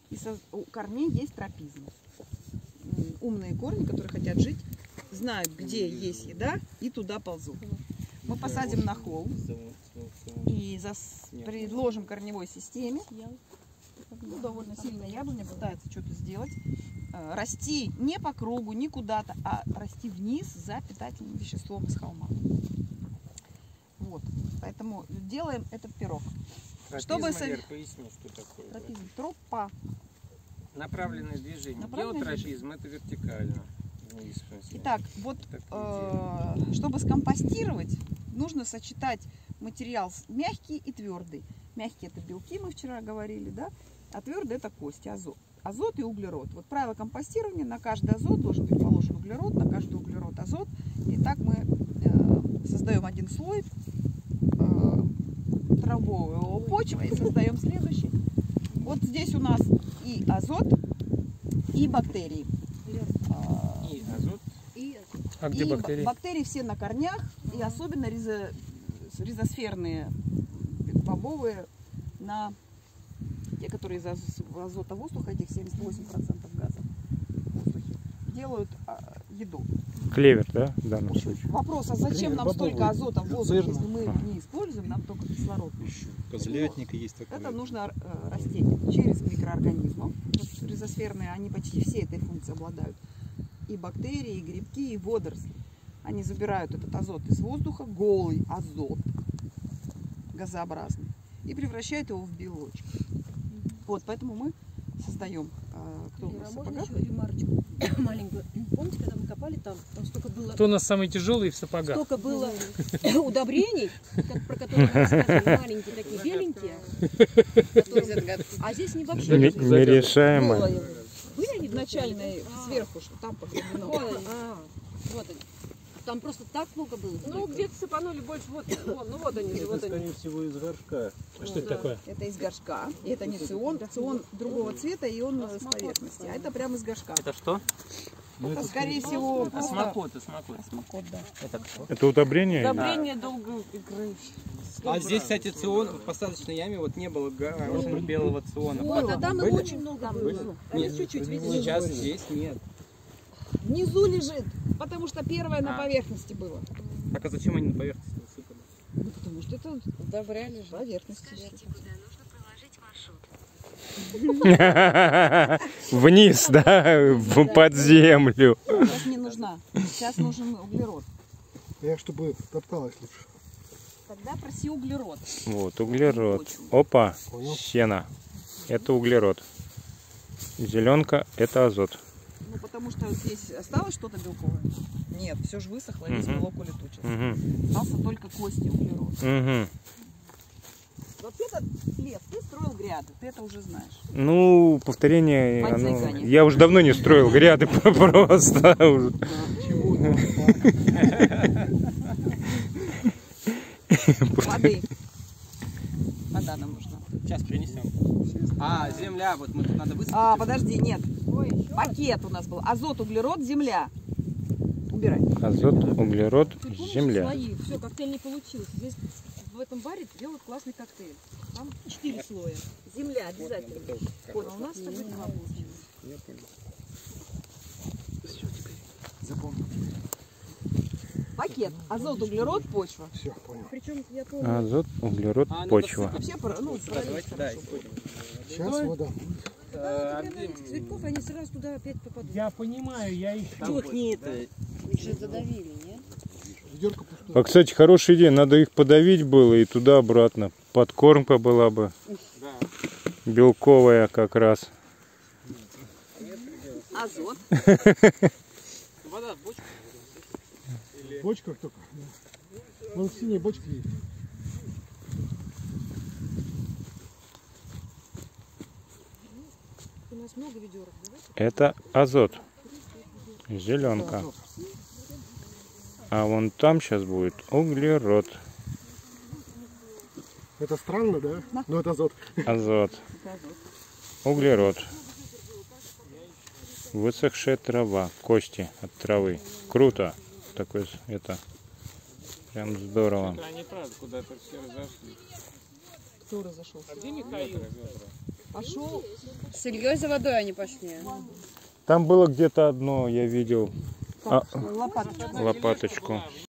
И у корней есть тропизм. Умные корни, которые хотят жить, знают, где есть еда, и туда ползут. Мы посадим на холм и предложим корневой системе. Ну, довольно сильная яблоня пытается что-то сделать. Расти не по кругу, не куда-то, а расти вниз за питательным веществом из холма. Вот. Поэтому делаем этот пирог. Чтобы поясни, что такое. Тропизм. Тропа. Направленное движение. Геотропизм это вертикально. Итак, вот чтобы скомпостировать, нужно сочетать материал мягкий и твердый. Мягкий — это белки, мы вчера говорили, да? А твердый — это кости, азот. Азот и углерод. Вот правило компостирования: на каждый азот должен быть положен углерод, на каждый углерод азот. И так мы создаем один слой травовой почвы и создаем следующий. Вот здесь у нас и азот, и бактерии. И азот. А где бактерии? Бактерии все на корнях, и особенно ризосферные, бобовые, на те, которые из азота воздуха, этих 78% газов в воздухе, делают еду. Клевер, да, в данном случае? Вопрос: а зачем нам столько азота в воздухе, если мы не используем, нам только кислород? Козлятник есть такой. Это нужно растениям через микроорганизмов. Вот ризосферные, они почти все этой функцией обладают. И бактерии, и грибки, и водоросли. Они забирают этот азот из воздуха, голый азот, газообразный, и превращают его в белочки. Вот, поэтому мы создаем. Кто у нас? Можно еще ремарочку маленькую? Помните, когда мы копали там столько было... Кто у нас самый тяжелый в сапогах? Столько было удобрений, про которые мы рассказывали, маленькие такие, беленькие. А здесь не вообще. Нерешаемые. Были они в начальной сверху, что там погребено? Вот они. Там просто так много было. Ну, где-то сыпанули больше. Вот, ну вот они. Это, скорее всего, из горшка. А что это такое? Это из горшка. И это не цион. Цион другого цвета, и он с поверхности. А это прямо из горшка. Это что? Это, скорее всего, Осмокот. осмокот, да. Это удобрение? Удобрение долго игры. А здесь, кстати, цион в посадочной яме вот не было белого циона. Вот, а там их очень много было. Нет, чуть-чуть. Сейчас здесь нет. Внизу лежит, потому что первое на поверхности было. Так а зачем они на поверхности высыпали? Ну, потому что это Удобряли же. поверхность. Вниз, да, под землю. Сейчас не нужна. Сейчас нужен углерод. Я чтобы топталась лучше. Тогда проси углерод. Вот, углерод. Опа, сено. Это углерод. Зеленка — это азот. Ну, потому что здесь осталось что-то белковое? Нет, все же высохло, весь белок улетучился. Остался только кости, углерод. Вообще-то, Лев, ты строил гряды, ты это уже знаешь. Ну, повторение, я уже давно не строил гряды, просто. Воды. Вода нам нужна. Сейчас принесем. А, земля, вот мы тут надо высыпать. А, подожди, нет. Пакет у нас был. Азот, углерод, земля. Убирай. Азот, углерод, земля. Слои. Все, коктейль не получился. Здесь в этом баре делают классный коктейль. Там 4 слоя. Земля обязательно. Понял, у нас с тобой 2 получилось. Я понял. Все, теперь запомнил. Пакет. Азот, углерод, почва. Все, понял. Причем я помню. Азот, углерод, почва. Вообще, ну, Давайте, да. Сейчас вода. Цветков, они сразу туда опять попадут. Я понимаю, я их... Их не это. Их же задавили, нет? Ведерко пустое. А, кстати, хорошая идея. Надо их подавить было и туда-обратно. Подкормка была бы. Белковая как раз. азот. Вода в бочках. В бочках только. Вон синие бочки есть. У нас много ведерок. Это азот. Зеленка. А вон там сейчас будет углерод. Это странно, да? Но это азот. Азот. Углерод. Высохшая трава. Кости от травы. Круто. Такое это. Прям здорово. Они правда куда-то все разошлись. Кто разошелся? А где Михаил? А шел С Ильей за водой они пошли. Там было где-то одно, я видел, лопаточку. лопаточку.